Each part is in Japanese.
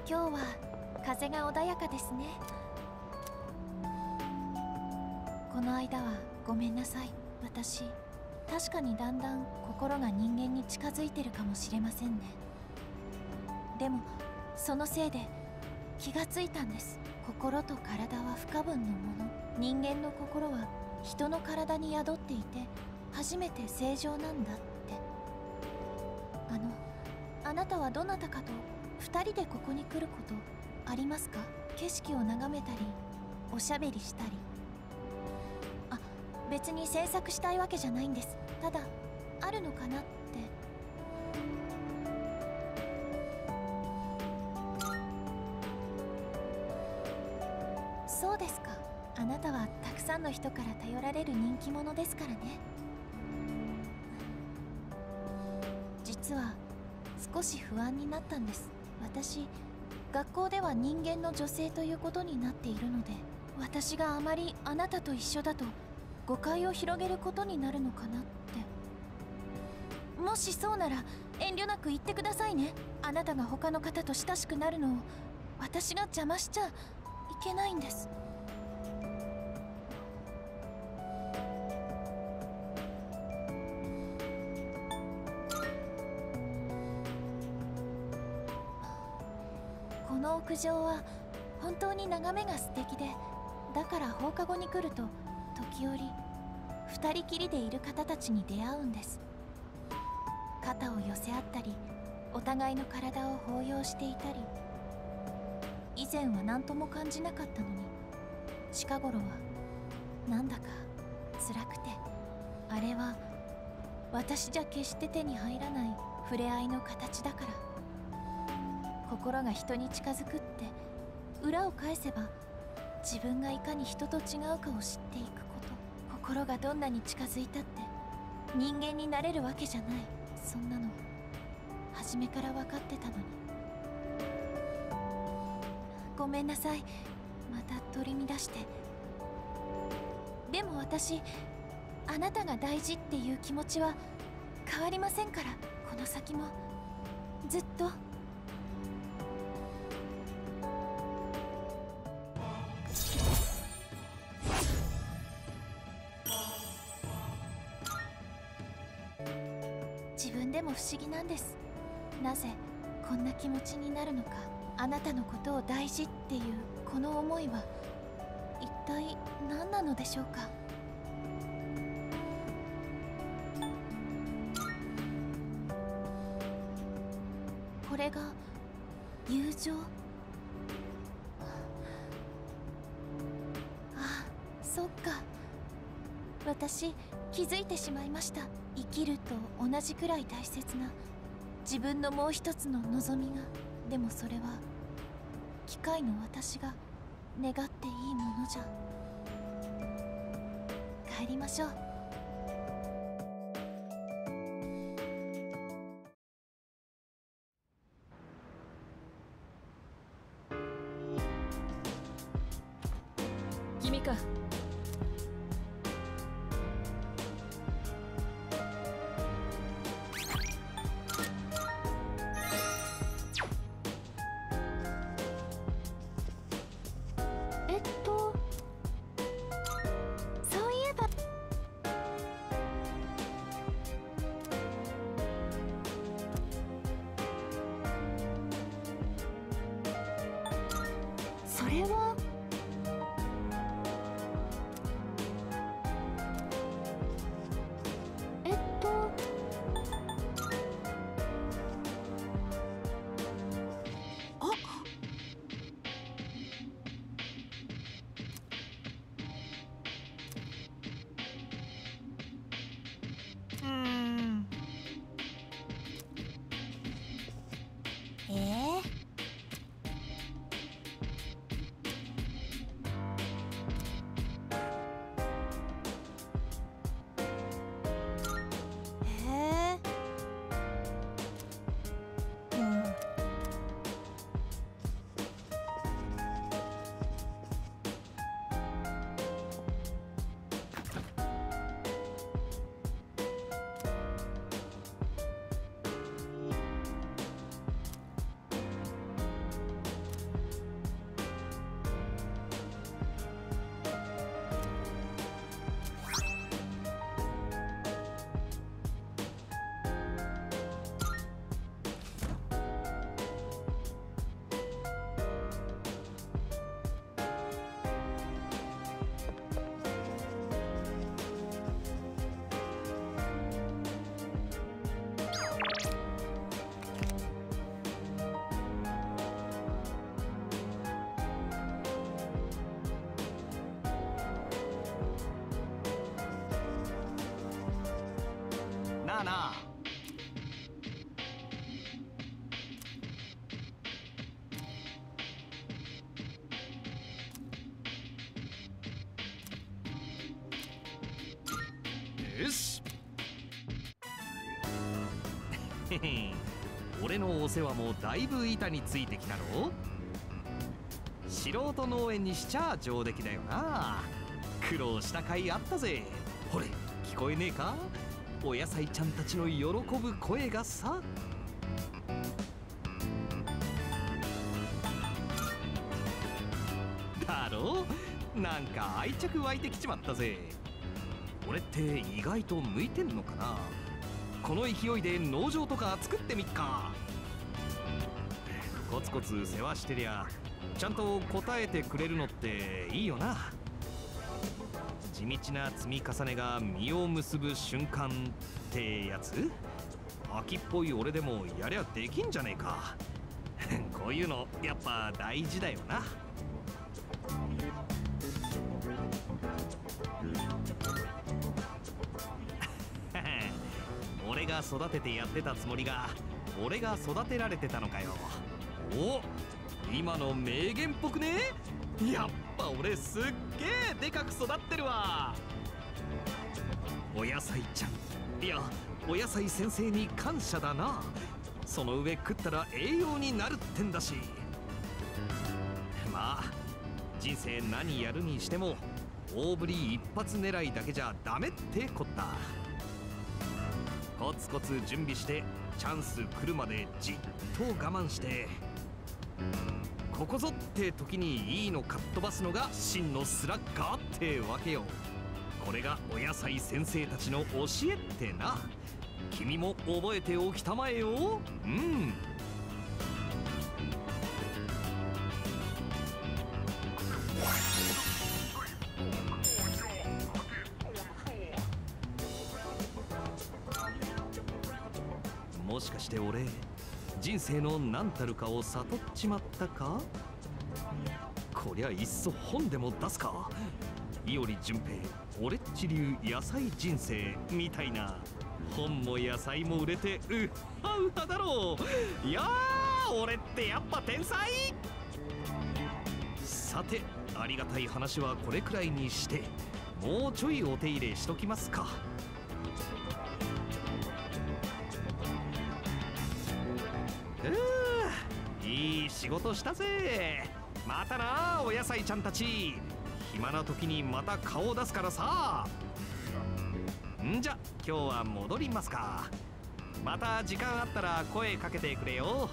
今日は風が穏やかですね。この間はごめんなさい。私確かにだんだん心が人間に近づいてるかもしれませんね。でもそのせいで気がついたんです。心と体は不可分のもの。人間の心は人の体に宿っていて初めて正常なんだって。あなたはどなたかと2人でここに来ることありますか？景色を眺めたりおしゃべりしたり。別に詮索したいわけじゃないんです。ただあるのかなって。そうですか。あなたはたくさんの人から頼られる人気者ですからね。実は少し不安になったんです。私学校では人間の女性ということになっているので、私があまりあなたと一緒だと誤解を広げることになるのかなって。もしそうなら遠慮なく言ってくださいね。あなたが他の方と親しくなるのを私が邪魔しちゃいけないんです。この屋上は本当に眺めが素敵で、だから放課後に来ると時折2人きりでいる方たちに出会うんです。肩を寄せ合ったりお互いの体を抱擁していたり。以前は何とも感じなかったのに近頃はなんだか辛くて。あれは私じゃ決して手に入らない触れ合いの形だから。心が人に近づくって裏を返せば自分がいかに人と違うかを知っていくこと。心がどんなに近づいたって人間になれるわけじゃない。そんなの初めから分かってたのに。ごめんなさい、また取り乱して。でも私あなたが大事っていう気持ちは変わりませんから。この先もずっと。自分でも不思議なんです。なぜこんな気持ちになるのか。あなたのことを大事っていうこの思いは一体何なのでしょうか。これが友情？あ、そっか。私気づいてしまいました。生きると同じくらい大切な自分のもう一つの望みが。でもそれは機械の私が願っていいものじゃ。帰りましょう。 君か。 そういえばそれはさあな。よしへへ、俺のお世話もだいぶ板についてきたろ。素人農園にしちゃ上出来だよな。苦労した甲斐あったぜ。ほれ聞こえねえか、お野菜ちゃんたちの喜ぶ声がさ。だろう、なんか愛着湧いてきちまったぜ。俺って意外と向いてんのかな。この勢いで農場とか作ってみっか。コツコツ世話してりゃちゃんと答えてくれるのっていいよな。地道な積み重ねが実を結ぶ瞬間ってやつ。秋っぽい俺でもやりゃできんじゃねえか。こういうのやっぱ大事だよな。俺が育ててやってたつもりが俺が育てられてたのかよ。お、今の名言っぽくね。やっぱ俺すっげえでかく育ってるわ。お野菜ちゃん、いやお野菜先生に感謝だな。その上食ったら栄養になるってんだし。まあ人生何やるにしても大振り一発狙いだけじゃダメってこった。コツコツ準備してチャンス来るまでじっと我慢して、ここぞって時にいいのかっ飛ばすのが真のスラッガーってわけよ。これがお野菜先生たちの教えってな。君も覚えておきたまえよ。うん。もしかして俺人生の何たるかを悟っちまったか。こりゃいっそ本でも出すか。伊織淳平俺っち流野菜人生みたいな本も野菜も売れてうはうはだろう。いやー俺ってやっぱ天才。さてありがたい話はこれくらいにしてもうちょいお手入れしときますか。いい仕事したぜ。またなお野菜ちゃんたち。暇な時にまた顔を出すからさ。んじゃ今日は戻りますか。また時間あったら声かけてくれよ。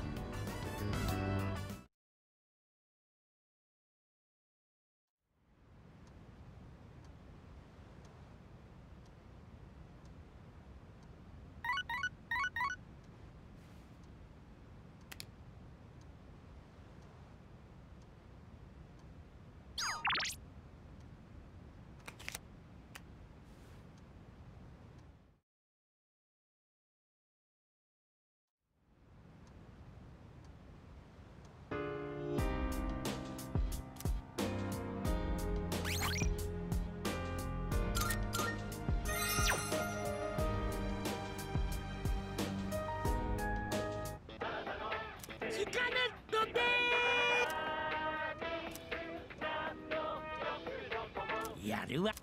やるわ。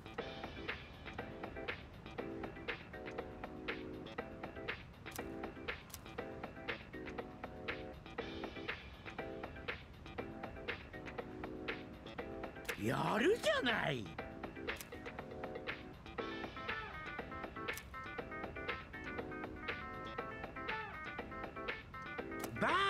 やるじゃない。バイ。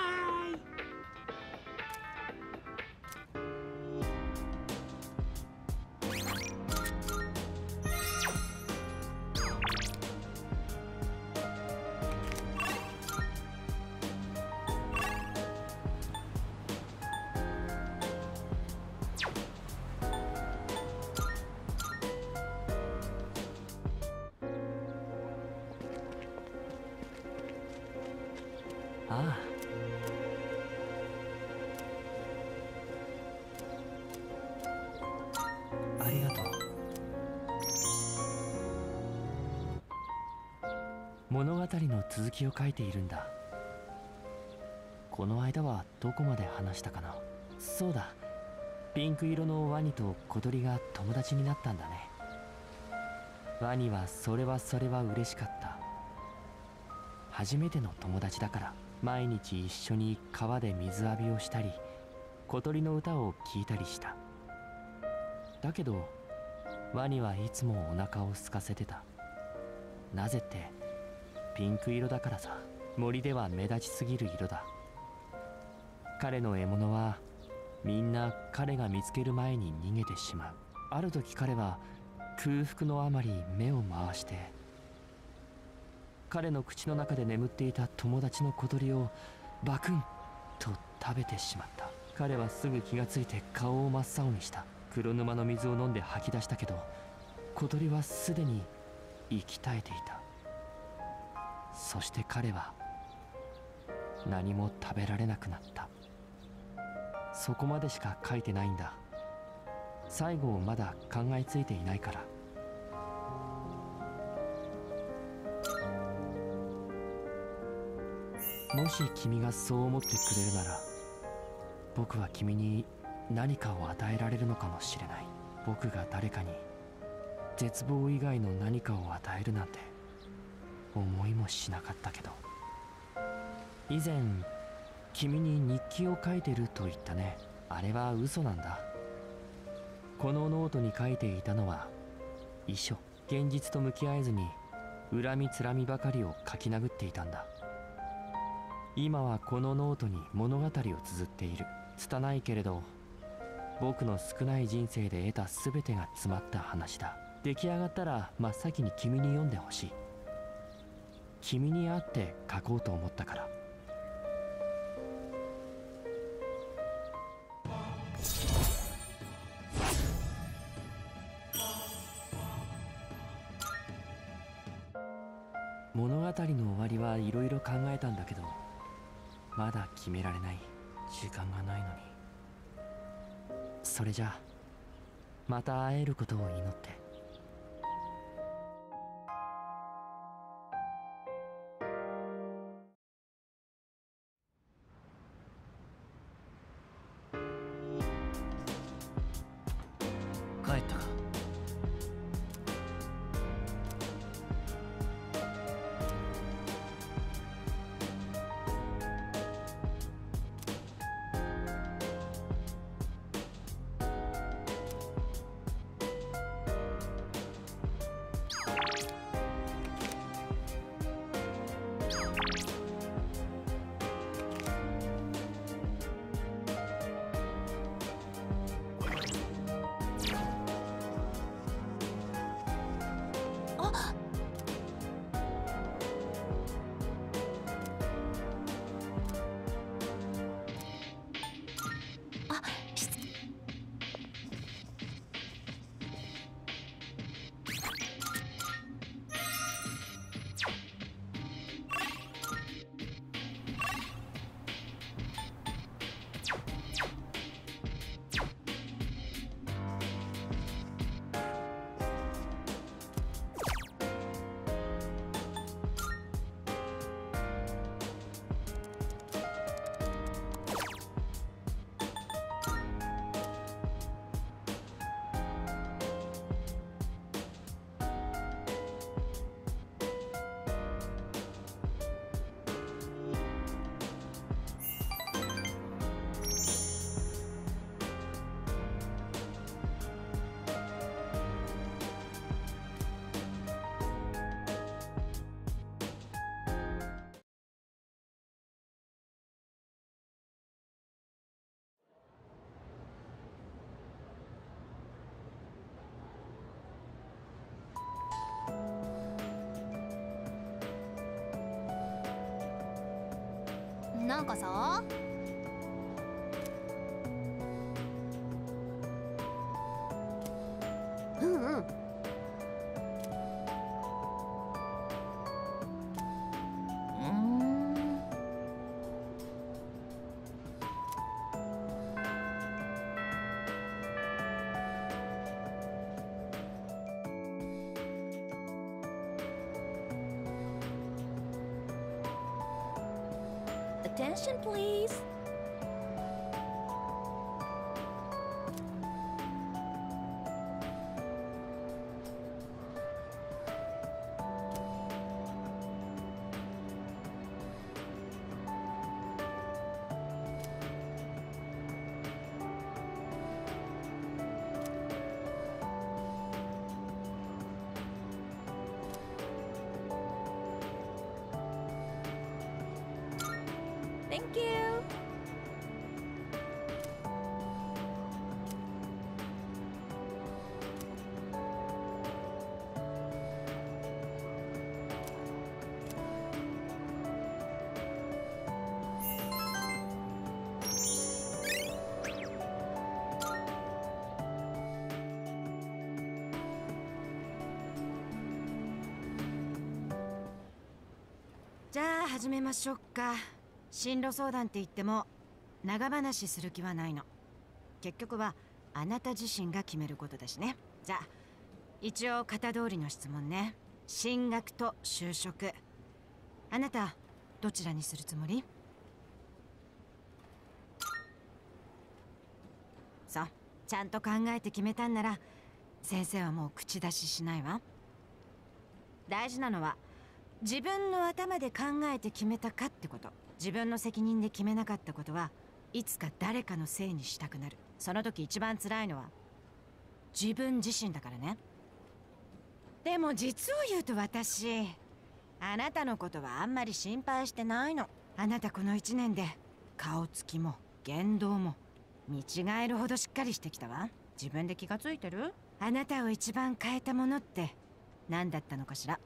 ああ、ありがとう。 物語の続きを書いているんだ。この間はどこまで話したかな。そうだ、ピンク色のワニと小鳥が友達になったんだね。ワニはそれは嬉しかった。初めての友達だから毎日一緒に川で水浴びをしたり、小鳥の歌を聴いたりした。だけどワニはいつもお腹を空かせてた。なぜってピンク色だからさ。森では目立ちすぎる色だ。彼の獲物はみんな彼が見つける前に逃げてしまう。ある時彼は空腹のあまり目を回して、彼の口の中で眠っていた友達の小鳥をバクンと食べてしまった。彼はすぐ気がついて顔を真っ青にした。黒沼の水を飲んで吐き出したけど、小鳥はすでに息絶えていた。そして彼は何も食べられなくなった。そこまでしか書いてないんだ。最後をまだ考えついていないから。もし君がそう思ってくれるなら、僕は君に何かを与えられるのかもしれない。僕が誰かに絶望以外の何かを与えるなんて思いもしなかったけど。以前君に日記を書いてると言ったね。あれは嘘なんだ。このノートに書いていたのは遺書。現実と向き合えずに恨みつらみばかりを書き殴っていたんだ。今はこのノートに物語を綴っている。拙いけれど僕の少ない人生で得た全てが詰まった話だ。出来上がったら真っ先に君に読んでほしい。君に会って書こうと思ったから。物語の終わりはいろいろ考えたんだけど、まだ決められない。時間がないのに。それじゃあまた会えることを祈って。 帰ったか。 なんかさ、うんうん、 Attention, please. Thank you. じゃあ始めましょうか。進路相談って言っても長話する気はないの。結局はあなた自身が決めることだしね。じゃあ一応型通りの質問ね。進学と就職、あなたどちらにするつもり？そう、ちゃんと考えて決めたんなら先生はもう口出ししないわ。大事なのは自分の頭で考えて決めたかってこと。自分の責任で決めなかったことはいつか誰かのせいにしたくなる。その時一番辛いのは自分自身だからね。でも実を言うと私、あなたのことはあんまり心配してないの。あなたこの1年で顔つきも言動も見違えるほどしっかりしてきたわ。自分で気がついてる？あなたを一番変えたものって何だったのかしら。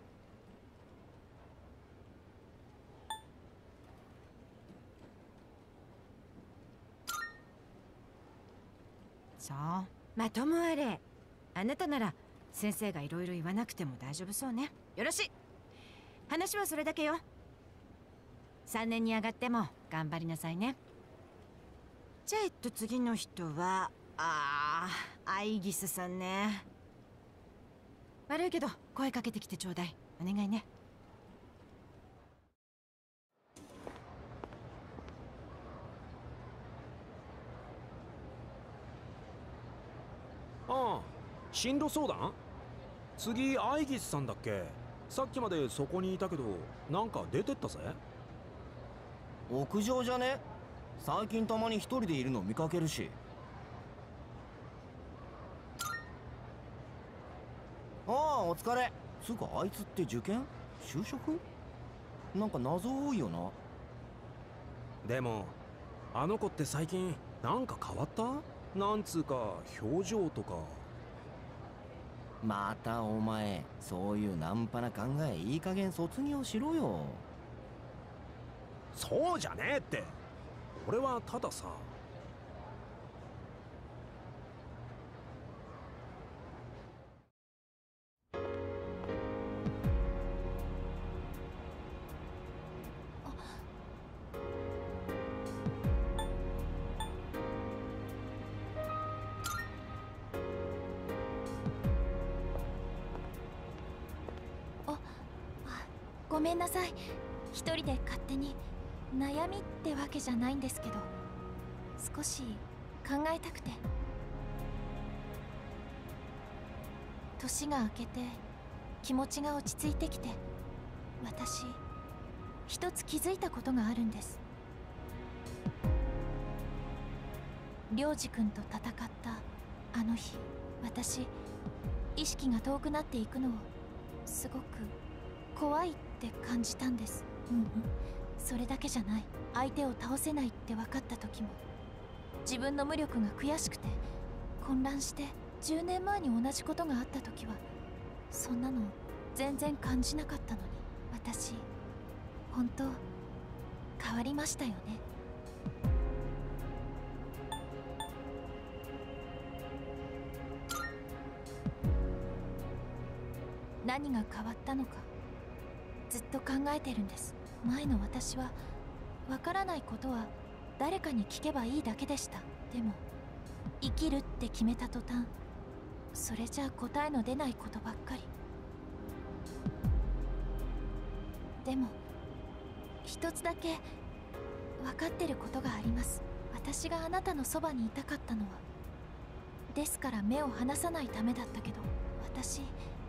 そう、まあともあれ、あなたなら先生がいろいろ言わなくても大丈夫そうね。よろしい。話はそれだけよ。3年に上がっても頑張りなさいね。じゃあ次の人はアイギスさんね。悪いけど声かけてきてちょうだい。お願いね。 ああ、進路相談？次アイギスさんだっけ？さっきまでそこにいたけどなんか出てったぜ。 屋上じゃね？最近たまに一人でいるの見かけるし。ああ、お疲れ。つうかあいつって受験？就職？なんか謎多いよな。 でもあの子って最近なんか変わった？なんつうか表情とか。 またお前、そういうナンパな考えいい加減卒業しろよ。 そうじゃねえって。俺はたださ。 ごめんなさい。一人で勝手に。悩みってわけじゃないんですけど、少し考えたくて。年が明けて気持ちが落ち着いてきて、私一つ気づいたことがあるんです。良二君と戦ったあの日、私意識が遠くなっていくのをすごく怖いって感じたんです。それだけじゃない。相手を倒せないって分かった時も、自分の無力が悔しくて混乱して、10年前に同じことがあった時はそんなの全然感じなかったのに、私本当変わりましたよね。何が変わったのかずっと考えてるんです。前の私はわからないことは誰かに聞けばいいだけでした。でも生きるって決めた途端、それじゃあ答えの出ないことばっかり。でも一つだけ分かってることがあります。私があなたのそばにいたかったのは、ですから目を離さないためだったけど、私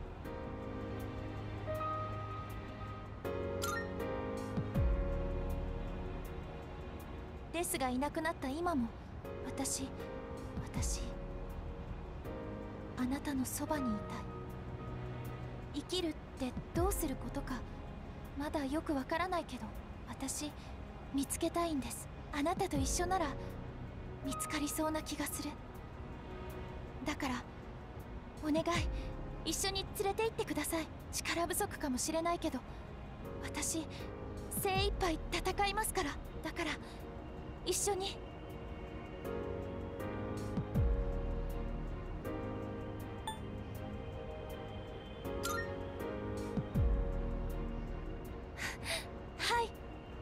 デスがいなくなった今も私あなたのそばにいたい。生きるってどうすることかまだよくわからないけど、私見つけたいんです。あなたと一緒なら見つかりそうな気がする。だからお願い、一緒に連れて行ってください。力不足かもしれないけど、私精一杯戦いますから。だから一緒に。はい。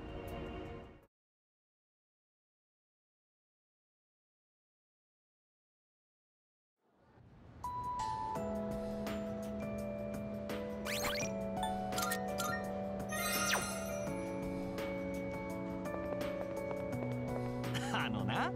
あのな。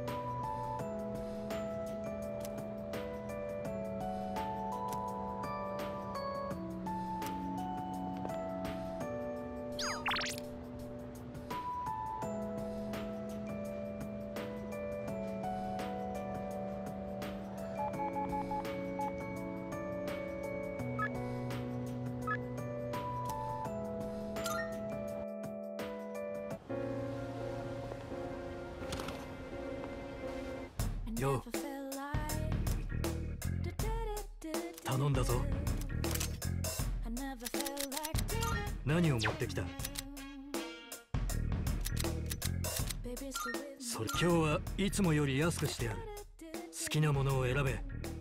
よう、頼んだぞ。何を持ってきた？それ今日はいつもより安くしてやる。好きなものを選べ。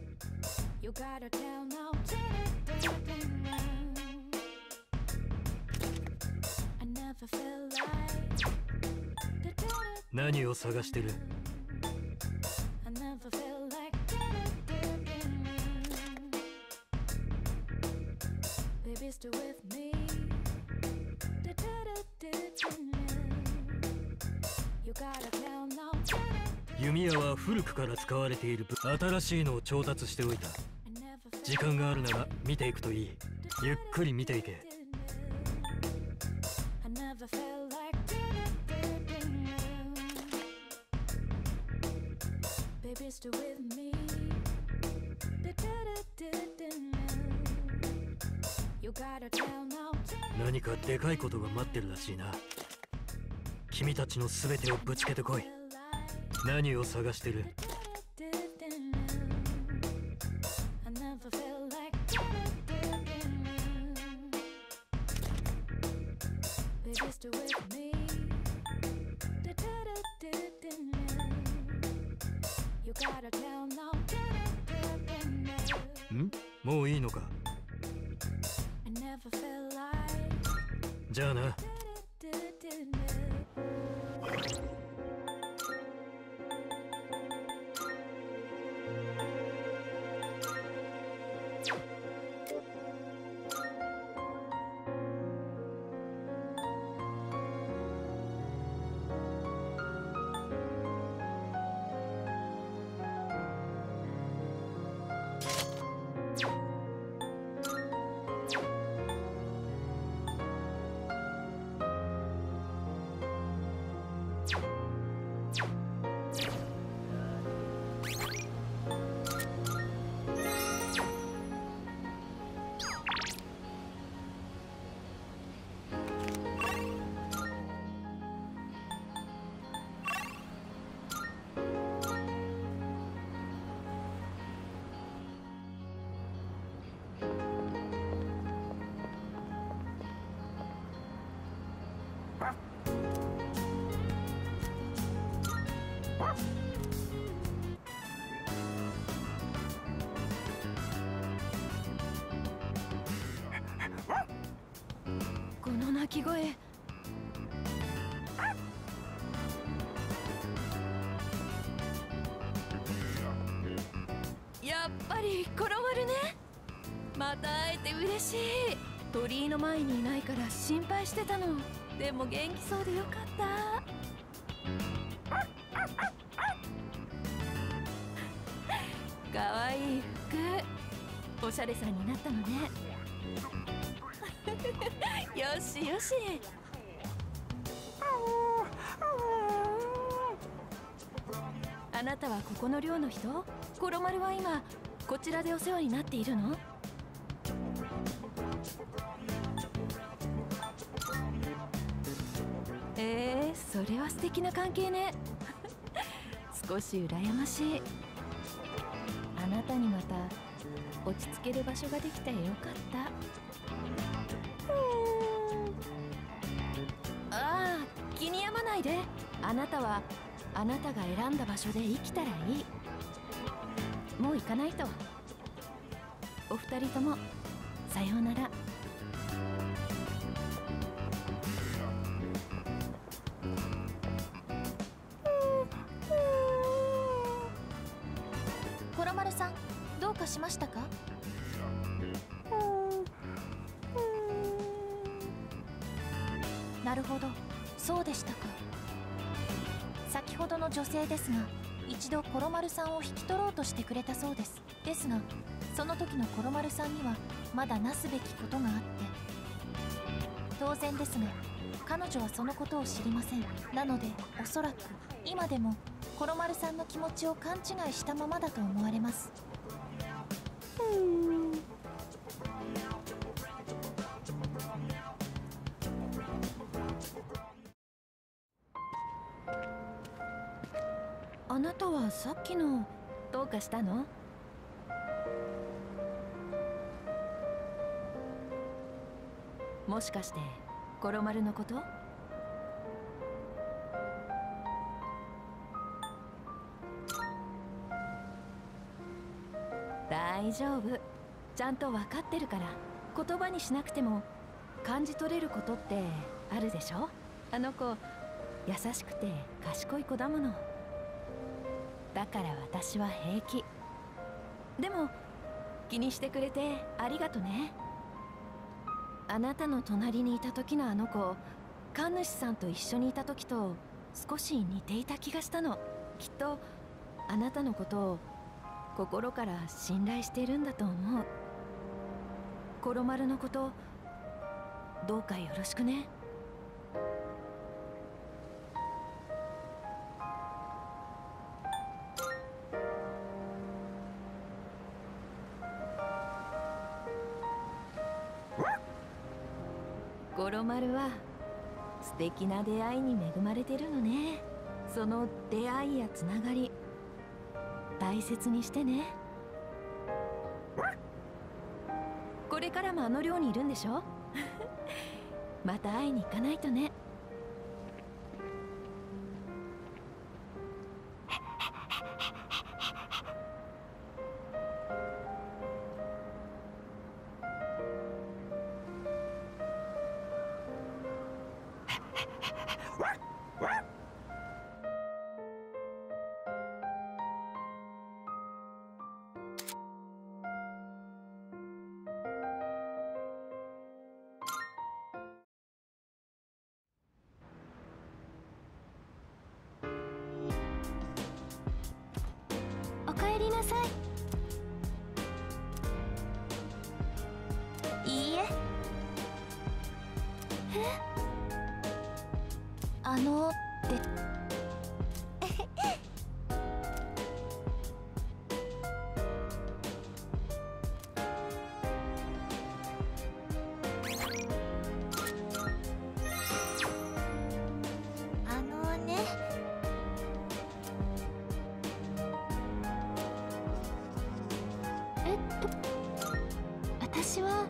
何を探してる？弓矢は古くから使われている。新しいのを調達しておいた。時間があるなら見ていくといい。ゆっくり見ていけ。何かでかいことが待ってるらしいな。君たちの全てをぶつけてこい。何を探してる？ん？もういいのか？じゃあな。 この鳴き声、やっぱり転がるね。また会えて嬉しい。鳥居の前にいないから心配してたの。でも元気そうでよかった。 おしゃれさんになったのね。よしよし。あなたはここの寮の人？コロマルは今こちらでお世話になっているの？それは素敵な関係ね。少し羨ましい。あなたにまた落ち着ける場所ができてよかった。ああ、気に病まないで。あなたはあなたが選んだ場所で生きたらいい。もう行かないと。お二人ともさようなら。 コロマルさん、どうかしましたか？なるほど、そうでしたか。先ほどの女性ですが、一度コロマルさんを引き取ろうとしてくれたそうです。ですが、その時のコロマルさんにはまだなすべきことがあって、当然ですが彼女はそのことを知りません。なのでおそらく今でもコロマルさんの気持ちを勘違いしたままだと思われます。 あなたはさっきのどうかしたの？もしかしてコロマルのこと？大丈夫、ちゃんと分かってるから。言葉にしなくても感じ取れることってあるでしょ。あの子優しくて賢い子だもの。だから私は平気。でも気にしてくれてありがとね。あなたの隣にいた時のあの子、神主さんと一緒にいた時と少し似ていた気がしたの。きっとあなたのことを心から信頼しているんだと思う。コロマルのことどうかよろしくね。コロマルは素敵な出会いに恵まれてるのね。その出会いやつながり大切にしてね。これからもあの寮にいるんでしょ？また会いに行かないとね。 おかえりなさい。いいえ。って私は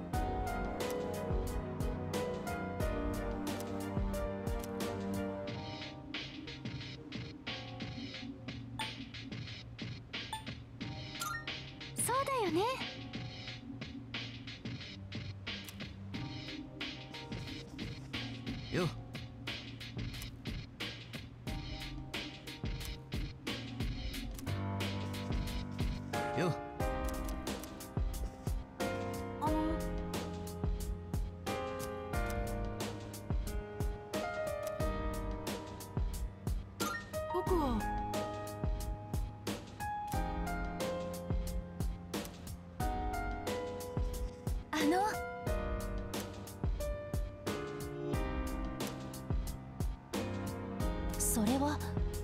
そうだよね。 よっ。よっ。 僕はそれは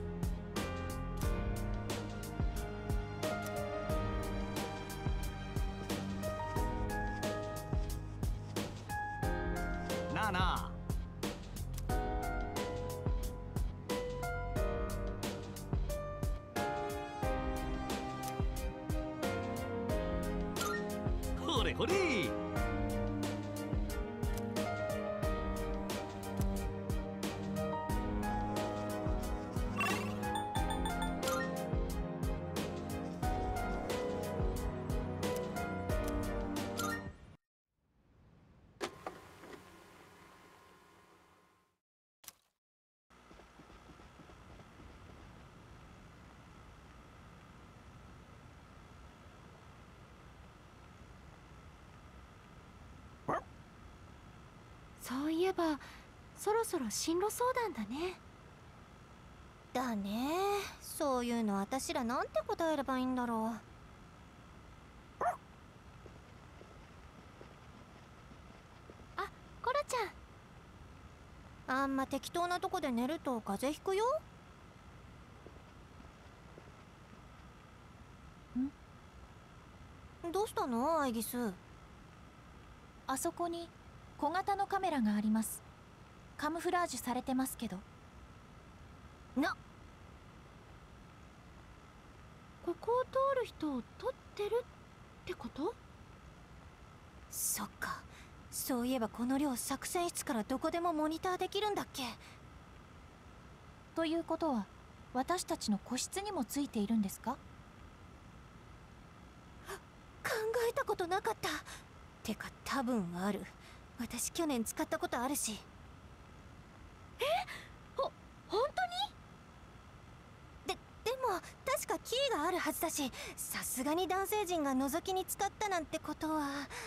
なあなあ、ほれほれ。 そういえばそろそろ進路相談だね。 だね。そういうの私らなんて答えればいいんだろう。 あ、コラちゃん。 あんま適当なとこで寝ると風邪ひくよ。どうしたのアイギス？ あそこに小型のカメラがあります。カムフラージュされてますけど。 ここを通る人を撮ってるってこと？ そっか。そういえばこの量作戦室からどこでもモニターできるんだっけ？ ということは私たちの個室にもついているんですか？ 考えたことなかった。てか多分ある。私去年使ったことあるし。 本当に？ でも確かキーがあるはずだし、さすがに男性陣が覗きに使ったなんてことは。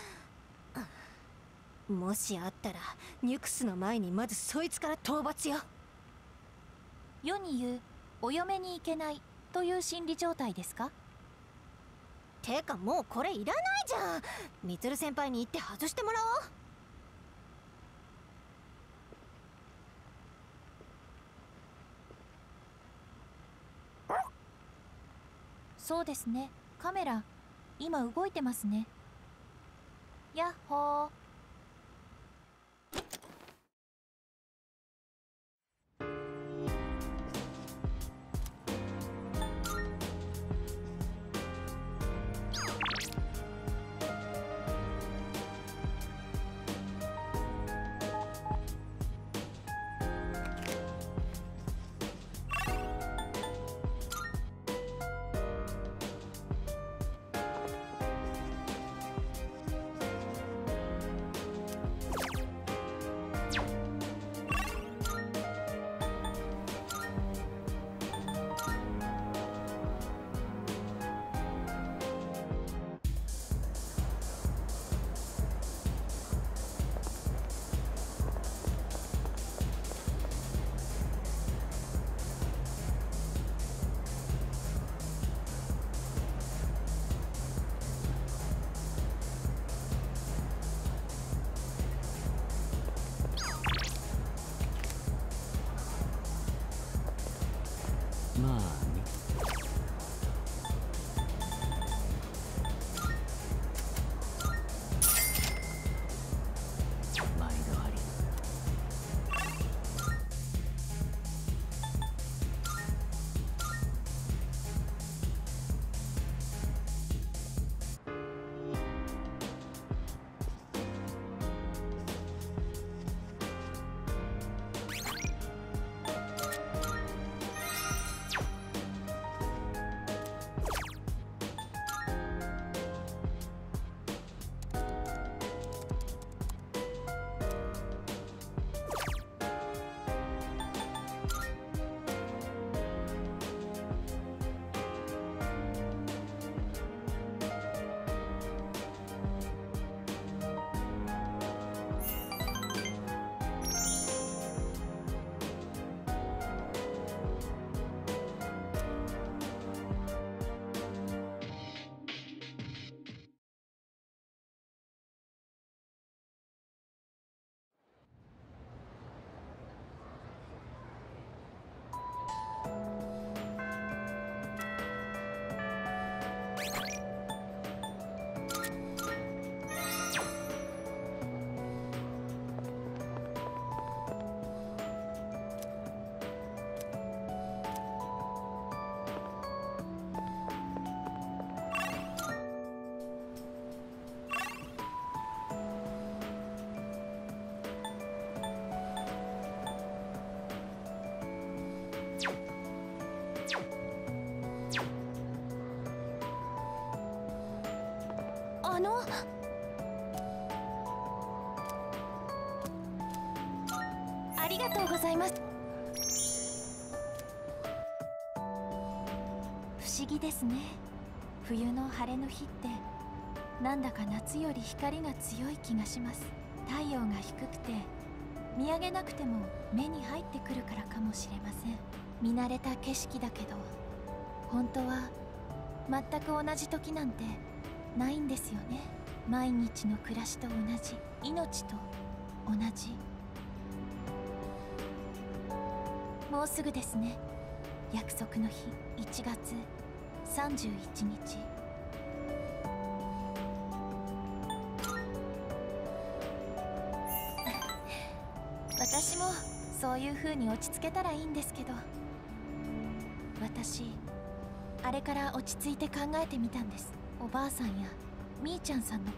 もしあったらニュクスの前にまずそいつから討伐よ。 世に言うお嫁に行けないという心理状態ですか？ てかもうこれいらないじゃん。みつる先輩に言って外してもらおう。 そうですね。カメラ今動いてますね。やっほー。 ありがとうございます。不思議ですね。冬の晴れの日ってなんだか夏より光が強い気がします。太陽が低くて見上げなくても目に入ってくるからかもしれません。見慣れた景色だけど本当は全く同じ時なんてないんですよね。毎日の暮らしと同じ、命と同じ。もうすぐですね、約束の日。1月31日。私もそういう風に落ち着けたらいいんですけど、私あれから落ち着いて考えてみたんです。おばあさんやみーちゃんさんのこと、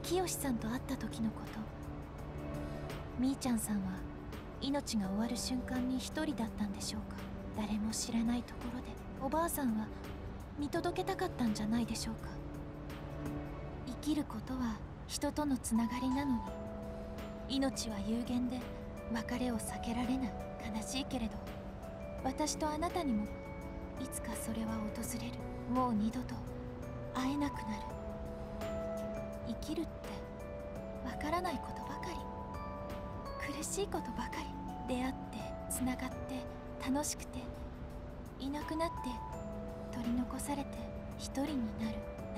清さんと会った時のこと。みーちゃんさんは命が終わる瞬間に一人だったんでしょうか。誰も知らないところでおばあさんは見届けたかったんじゃないでしょうか。生きることは人とのつながりなのに、命は有限で別れを避けられない。悲しいけれど私とあなたにもいつかそれは訪れる。もう二度と会えなくなる。生きるってわからないことばかり、苦しいことばかり。出会ってつながって楽しくて、いなくなって取り残されて一人になる。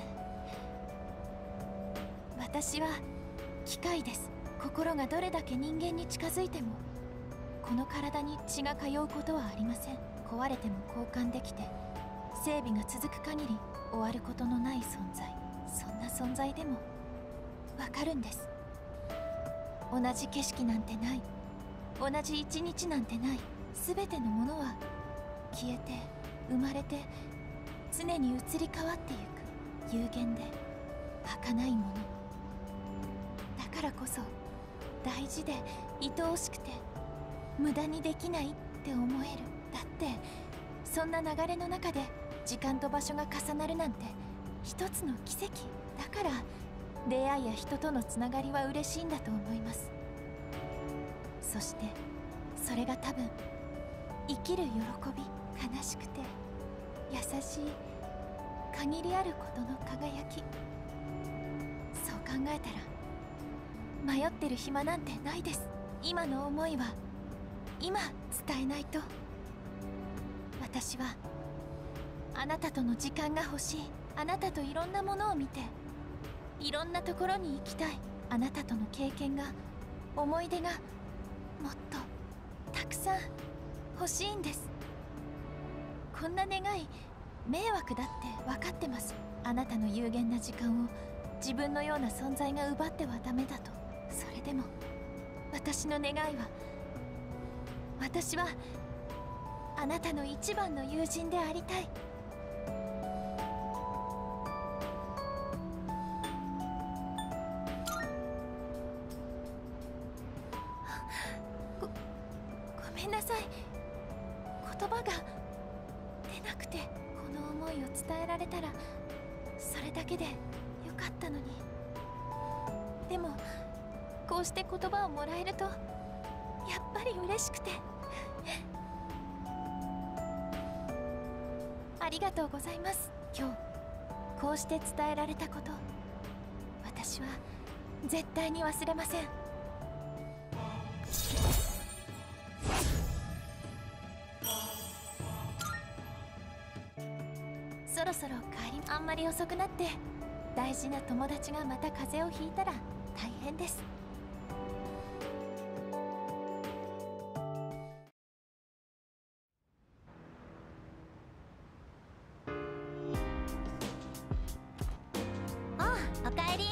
私は機械です。心がどれだけ人間に近づいてもこの体に血が通うことはありません。壊れても交換できて、整備が続く限り終わることのない存在。そんな存在でもわかるんです。同じ景色なんてない、同じ一日なんてない。全てのものは消えて生まれて常に移り変わってゆく有限で儚いもの。だからこそ大事で愛おしくて無駄にできないって思える。だってそんな流れの中で時間と場所が重なるなんて一つの奇跡だから、出会いや人とのつながりは嬉しいんだと思います。そしてそれが多分生きる喜び、悲しくて優しい限りあることの輝き。そう考えたら迷ってる暇なんてないです。今の思いは今伝えないと。私はあなたとの時間が欲しい。あなたといろんなものを見ていろんなところに行きたい。あなたとの経験が、思い出がもっとたくさん欲しいんです。こんな願い迷惑だって分かってます。あなたの有限な時間を自分のような存在が奪ってはダメだと。それでも私の願いは、私はあなたの一番の友人でありたい。ごめんなさい。言葉が出なくて。この思いを伝えられたらそれだけでよかったのに。でもこうして言葉をもらえるとやっぱり嬉しくてありがとうございます。今日こうして伝えられたこと、私は絶対に忘れません。そろそろ帰り。あんまり遅くなって大事な友達がまた風邪をひいたら大変です。 ああ、おかえり。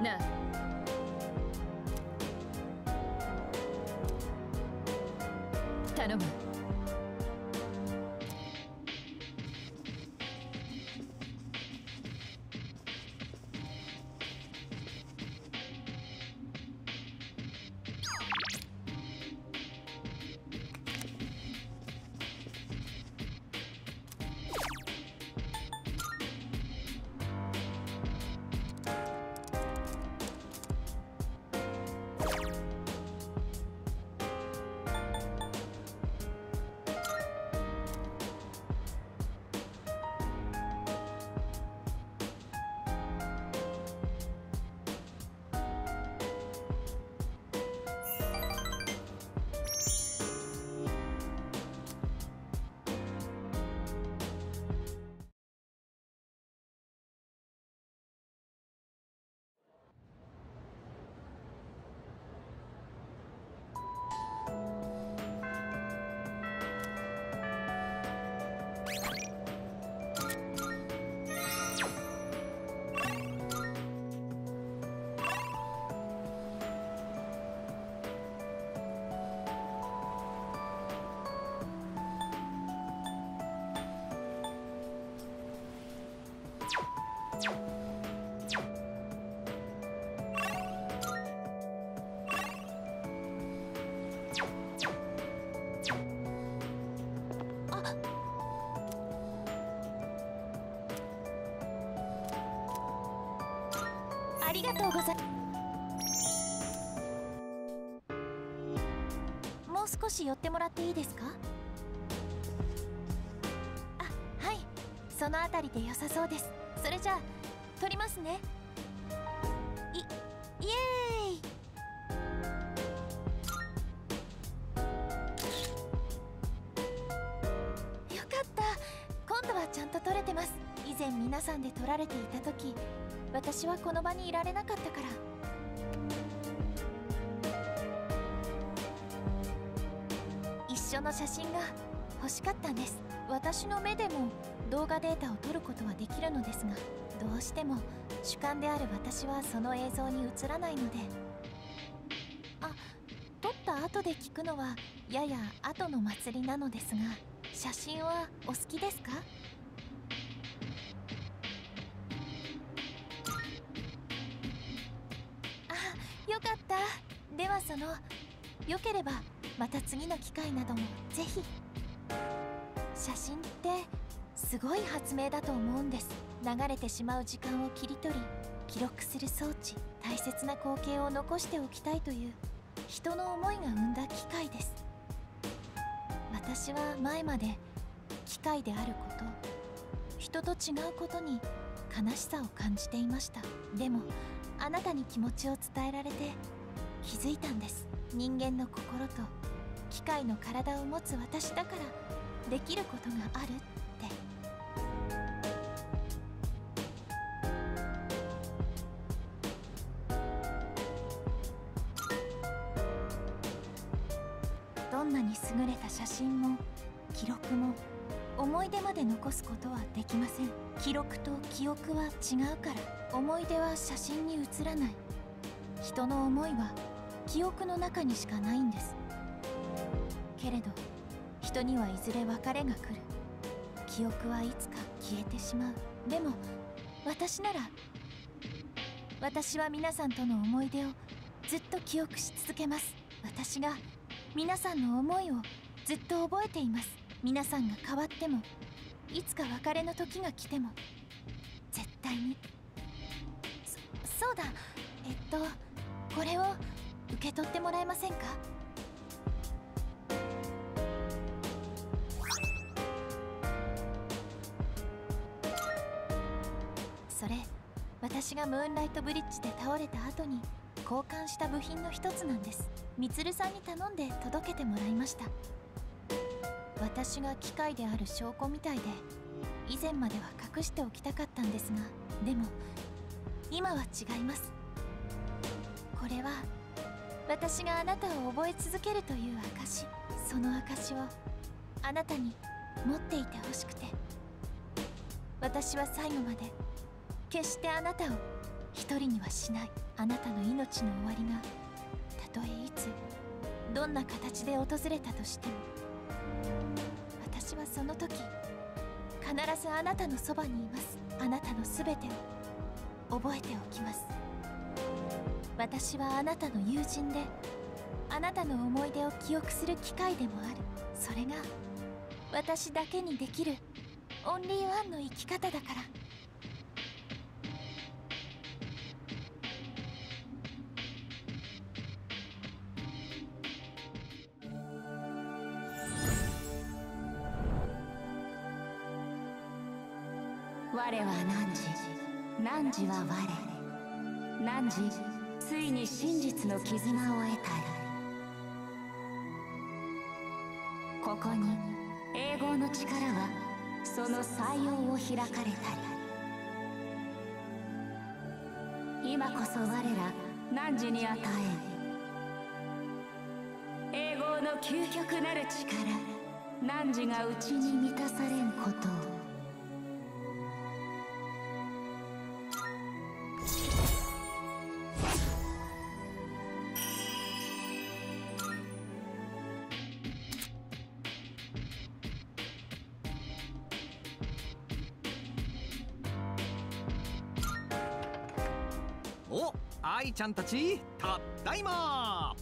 なあ、頼む。 ありがとうござい。もう少し寄ってもらっていいですか？あ、はい、そのあたりで良さそうです。それじゃあ撮りますね。イエーイ。よかった、今度はちゃんと撮れてます。以前皆さんで撮られていた時、私はこの場にいられなかったから。一緒の写真が欲しかったんです。私の目でも動画データを撮ることはできるのですが、どうしても主観である私はその映像に映らないので。あ、撮った後で聞くのはやや後の祭りなのですが、写真はお好きですか？よかった。ではよければまた次の機会などもぜひ。写真ってすごい発明だと思うんです。流れてしまう時間を切り取り記録する装置、大切な光景を残しておきたいという人の思いが生んだ機械です。私は前まで機械であること、人と違うことに悲しさを感じていました。でもあなたに気持ちを伝えられて気づいたんです。人間の心と機械の体を持つ私だからできることがあるって。どんなに優れた写真も記録も思い出まで残すことはできません。記録と記憶は違うから。思い出は写真に写らない。人の思いは記憶の中にしかないんです。けれど人にはいずれ別れが来る。記憶はいつか消えてしまう。でも私なら、私は皆さんとの思い出をずっと記憶し続けます。私が皆さんの思いをずっと覚えています。皆さんが変わっても、いつか別れの時が来ても絶対に。そうだ、これを受け取ってもらえませんか？それ、私がムーンライトブリッジで倒れた後に交換した部品の一つなんです。みつるさんに頼んで届けてもらいました。私が機械である証拠みたいで、以前までは隠しておきたかったんですが、でも今は違います。これは私があなたを覚え続けるという証。その証をあなたに持っていてほしくて。私は最後まで決してあなたを一人にはしないあなたの命の終わりが、たとえいつどんな形で訪れたとしても、私はその時必ずあなたのそばにいます。あなたのすべてを覚えておきます。私はあなたの友人で、あなたの思い出を記憶する機会でもある。それが私だけにできるオンリーワンの生き方だから。 我は汝、汝は我。汝、ついに真実の絆を得たり。ここに永劫の力はその採用を開かれたり。今こそ我ら汝に与えん永劫の究極なる力、汝が内に満たされんことを。 お、愛ちゃんたち、たっだいま。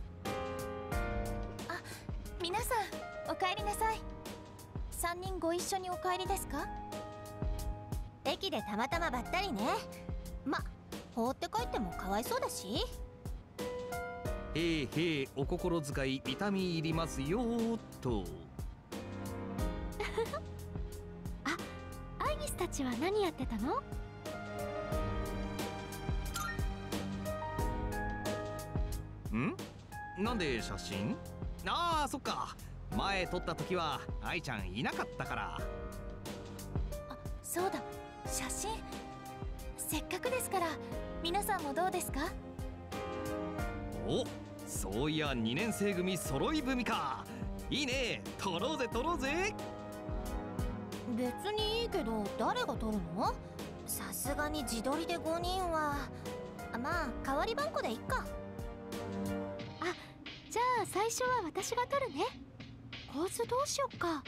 皆さんお帰りなさい。3人ご一緒にお帰りですか？ 駅でたまたまばったりね。ま、放って帰ってもかわいそうだし。 へえ、お心遣い痛み入りますよーっと。 アイギスたちは何やってたの？ ん？なんで写真？ああ、そっか。前撮った時は愛ちゃんいなかったから。 そうだ、写真。せっかくですから皆さんもどうですか？ お、そういや2年生組揃い踏みか。いいね、撮ろうぜ撮ろうぜ。 別にいいけど、誰が撮るの？さすがに自撮りで5人は。まあ代わり番号でいっか。 じゃあ最初は私が撮るね。構図どうしよっか。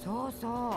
そうそう。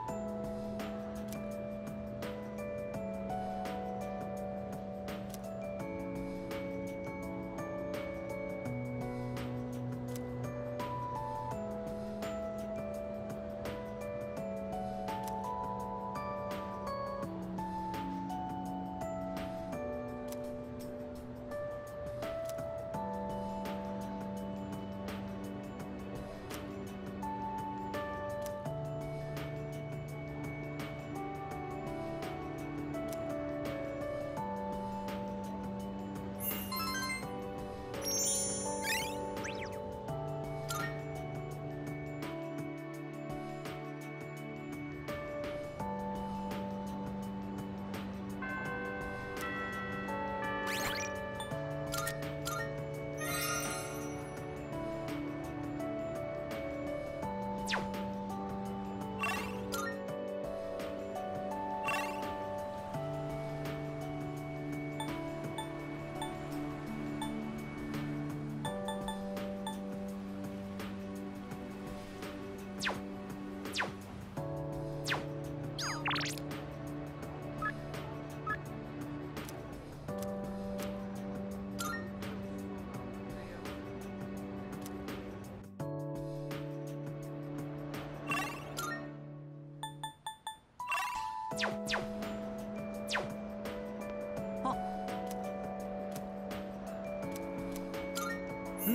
うん。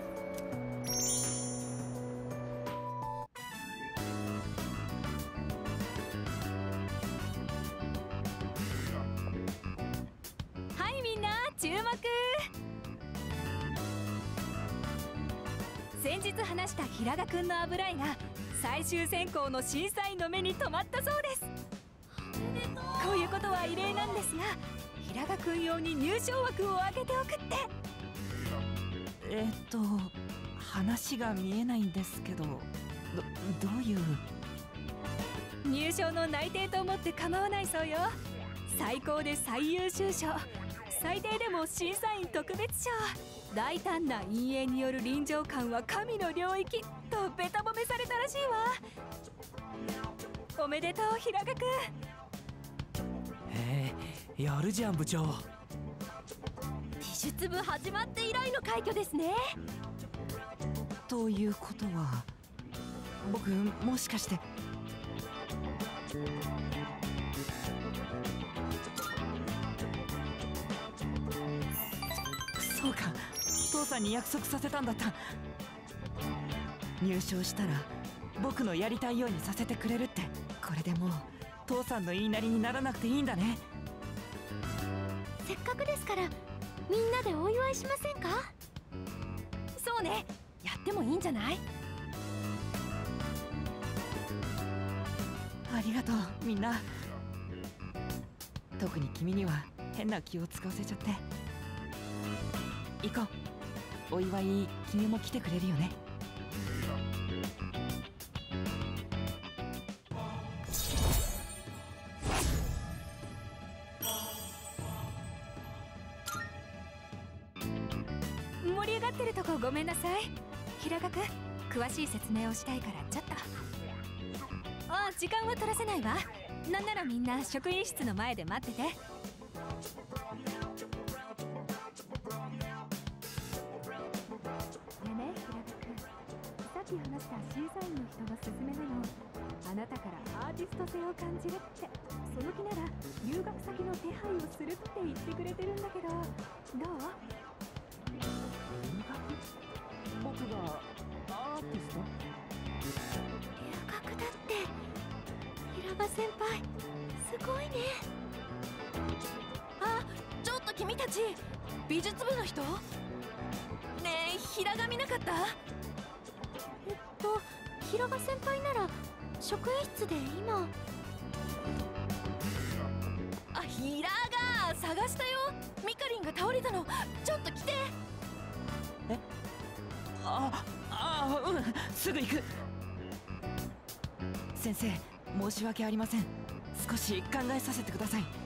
はいみんな注目。先日話した平賀くんの油絵が最終選考の審査員の目に留まったそうです。こういうことは異例なんですが、平賀くん用に入賞枠を開けておくって。 話が見えないんですけど、どういう。 入賞の内定と思って構わないそうよ。最高で最優秀賞、最低でも審査員特別賞、大胆な陰影による臨場感は神の領域とベタ褒めされたらしいわ。おめでとう平賀くん。 やるじゃん部長。 美術部始まって以来の快挙ですね。 ということは僕もしかして。そうか、父さんに約束させたんだった。入賞したら僕のやりたいようにさせてくれるって。これでもう父さんの言いなりにならなくていいんだね。 せっかくですからみんなでお祝いしませんか？ そうね、やってもいいんじゃない？ ありがとうみんな。特に君には変な気を使わせちゃって。行こう。お祝い君も来てくれるよね。 盛り上がってるとこごめんなさい。平賀くん、詳しい説明をしたいからちょっと。あ、時間は取らせないわ。なんならみんな職員室の前で待ってて。でね、平賀くん、さっき話した審査員の人の勧めなの。あなたからアーティスト性を感じるって。その気なら留学先の手配をするって言ってくれてるんだけど、どう？ 僕がアーティスト？ 留学だって。平賀先輩すごいね。 あ、ちょっと君たち美術部の人？ねえ、平賀見なかった？ 平賀先輩なら職員室で今。 あ、平賀探したよ。ミカリンが倒れたの。ちょっと来て。 え？うん、すぐ行く。先生、申し訳ありません。少し考えさせてください。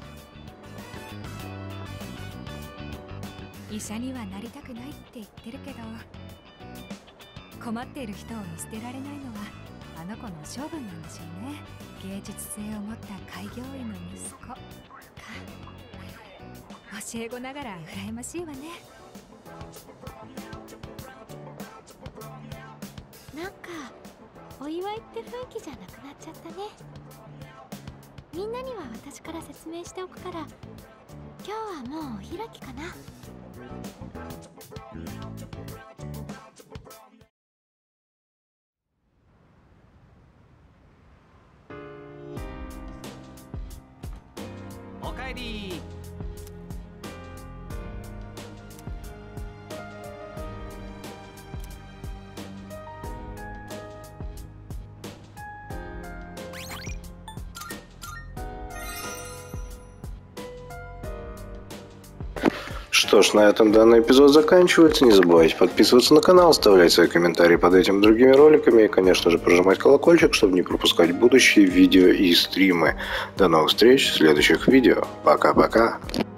医者にはなりたくないって言ってるけど、困っている人を見捨てられないのはあの子の性分なんでしょうね。芸術性を持った開業医の息子か。教え子ながら羨ましいわね。 なんかお祝いって雰囲気じゃなくなっちゃったね。みんなには私から説明しておくから、今日はもうお開きかな。 おかえり。 Что ж, на этом данный эпизод заканчивается. Не забывайте подписываться на канал, оставлять свои комментарии под этим и другими роликами и, конечно же, прожимать колокольчик, чтобы не пропускать будущие видео и стримы. До новых встреч в следующих видео. Пока-пока.